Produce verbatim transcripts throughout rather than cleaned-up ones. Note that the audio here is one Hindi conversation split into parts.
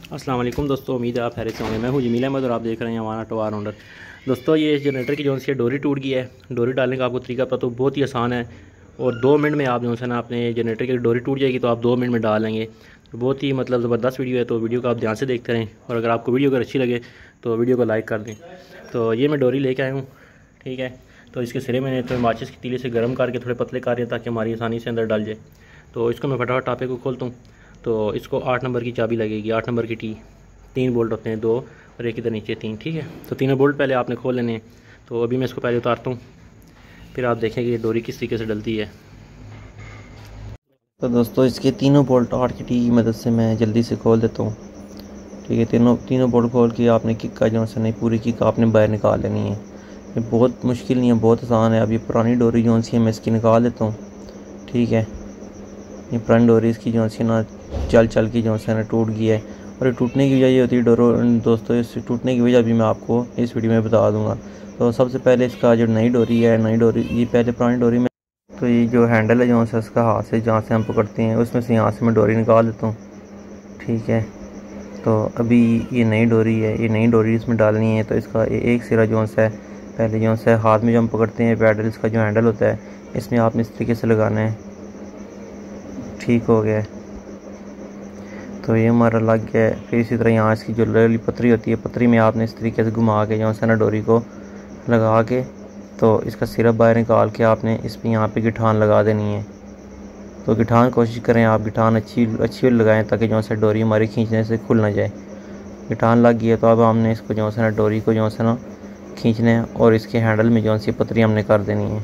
अस्सलाम वालेकुम दोस्तों, उम्मीद है आप खैरियत से होंगे। मैं हूं जमील अहमद और आप देख रहे हैं हमारा टवार राउंडर। दोस्तों ये जनरेटर की जो सी डोरी टूट गई है। डोरी डालने का आपको तरीका पता तो बहुत ही आसान है और दो मिनट में आप जो है ना अपने जनरेटर की डोरी टूट जाएगी तो आप दो मिनट में डाल लेंगे। तो बहुत ही मतलब ज़बरदस्त वीडियो है, तो वीडियो को आप ध्यान से देखते रहें और अगर आपको वीडियो अगर अच्छी लगे तो वीडियो को लाइक कर दें। तो ये मैं डोरी लेके आया हूँ, ठीक है। तो इसके सिरे मैंने तो माचिस की तीली से गर्म करके थोड़े पतले कर दिए ताकि हमारी आसानी से अंदर डाल जाए। तो इसको मैं फटाफट टापे को खोलता हूँ। तो इसको आठ नंबर की चाबी लगेगी, आठ नंबर की टी। तीन बोल्ट होते हैं, दो और एक इधर नीचे तीन, ठीक है। तो तीनों बोल्ट पहले आपने खोल लेने हैं। तो अभी मैं इसको पहले उतारता हूँ, फिर आप देखेंगे ये डोरी किस तरीके से डलती है। तो दोस्तों इसके तीनों बोल्ट आठ की टी की मदद से मैं जल्दी से खोल देता हूँ, ठीक है। तीनों तीनों बोल्ट खोल के आपने किक का जो है नहीं पूरी किक आपने बाहर निकाल लेनी है। ये बहुत मुश्किल नहीं है, बहुत आसान है। अब ये पुरानी डोरी जो सी है मैं इसकी निकाल देता हूँ, ठीक है। ये पुरानी डोरी इसकी जो सी ना चल चल की जो है ना टूट गई है और ये टूटने की वजह ये होती है डोरो दोस्तों इस टूटने की वजह भी मैं आपको इस वीडियो में बता दूँगा। तो सबसे पहले इसका जो नई डोरी है, नई डोरी ये पहले पुरानी डोरी में तो ये जो हैंडल है जो है इसका हाथ से जहाँ से हम पकड़ते हैं उसमें से यहाँ से मैं डोरी निकाल देता हूँ, ठीक है। तो अभी ये नई डोरी है, ये नई डोरी इसमें डालनी है। तो इसका एक सिरा जो है पहले जो है हाथ में जो हम पकड़ते हैं पैडल इसका जो हैंडल होता है इसमें आपने इस तरीके से लगाना है, ठीक हो गया। तो ये हमारा लग गया है। फिर इसी तरह यहाँ इसकी जो लोहे पतरी होती है पतरी में आपने इस तरीके से घुमा के जो है ना डोरी को लगा के तो इसका सिरा बाहर निकाल के आपने इस पर यहाँ पे गिठान लगा देनी है। तो गिठान कोशिश करें आप गिठान अच्छी अच्छी लगाएं ताकि जो है डोरी हमारी खींचने से खुल ना जाए। गिठान लग गई है तो अब हमने इसको जो है ना डोरी को जो है ना खींचना है और इसके हैंडल में जो सी पतरी हमने कर देनी है,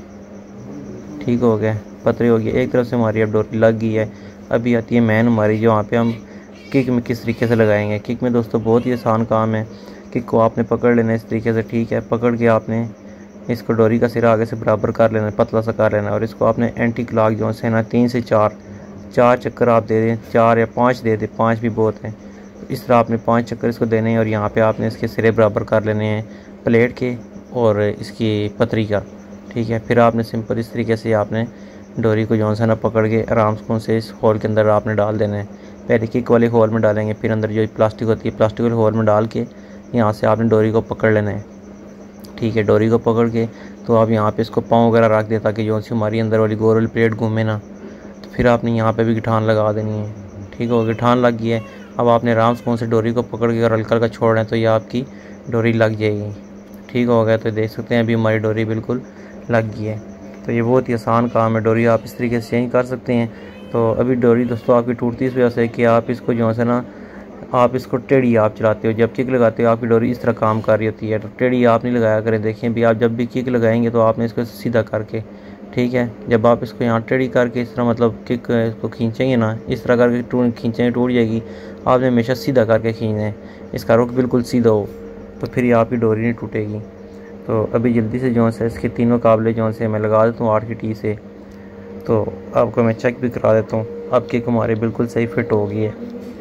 ठीक हो गया। पतरी हो गई एक तरफ से हमारी अब डोरी लग गई है। अभी आती है मैन हमारी, जो वहाँ पे हम किक में किस तरीके से लगाएंगे। किक में दोस्तों बहुत ही आसान काम है। किक को आपने पकड़ लेना इस तरीके से, ठीक है। पकड़ के आपने इसको डोरी का सिरा आगे से बराबर कर लेना, पतला सा कर लेना और इसको आपने एंटी क्लॉक जो है ना तीन से चार चार चक्कर आप दे दें, चार या पाँच दे दें, पाँच भी बहुत हैं। तो इस तरह आपने पाँच चक्कर इसको देने हैं और यहाँ पे आपने इसके सिरे बराबर कर लेने हैं प्लेट के और इसकी पतरी का, ठीक है। फिर आपने सिंपल इस तरीके से आपने डोरी को जो है ना पकड़ के आराम से इस होल के अंदर आपने डाल देना है। पहले किक वाले होल में डालेंगे, फिर अंदर जो प्लास्टिक होती है प्लास्टिक वाले होल में डाल के यहाँ से आपने डोरी को पकड़ लेना है, ठीक है। डोरी को पकड़ के तो आप यहाँ पे इसको पाँव वगैरह रख दें ताकि जो सी हमारी अंदर वाली गोल वाली प्लेट घूमे ना। तो फिर आपने यहाँ पे भी गिठान लगा देनी है, ठीक हो। गिठान लग गई है। अब आपने आराम से डोरी को पकड़ के और हल्का हल्का छोड़ रहे हैं तो ये आपकी डोरी लग जाएगी, ठीक हो गया। तो देख सकते हैं अभी हमारी डोरी बिल्कुल लग गई है। तो ये बहुत ही आसान काम है। डोरी आप इस तरीके से चेंज कर सकते हैं। तो अभी डोरी दोस्तों आपकी टूटती इस वजह से कि आप इसको जो है ना आप इसको टेढ़ी आप चलाते हो, जब किक लगाते हो आपकी डोरी इस तरह काम कर रही होती है। तो टेढ़ी आप नहीं लगाया करें। देखें भी आप जब भी किक लगाएंगे तो आपने इसको सीधा करके, ठीक है। जब आप इसको यहाँ टेढ़ी करके इस तरह मतलब किक इसको खींचेंगे ना इस तरह करके टूट खींचेंगे टूट जाएगी। आपने हमेशा सीधा करके खींचना है, इसका रुख बिल्कुल सीधा हो तो फिर ये आपकी डोरी नहीं टूटेगी। तो अभी जल्दी से जो है इसके तीनों काबले जो से मैं लगा देता हूँ आठ की टी से। तो आपको मैं चेक भी करा देता हूँ, अब किक हमारी बिल्कुल सही फिट हो गई है।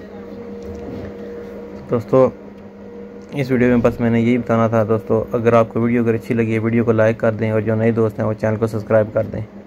दोस्तों इस वीडियो में बस मैंने यही बताना था दोस्तों। अगर आपको वीडियो अगर अच्छी लगी है वीडियो को लाइक कर दें और जो नए दोस्त हैं वो चैनल को सब्सक्राइब कर दें।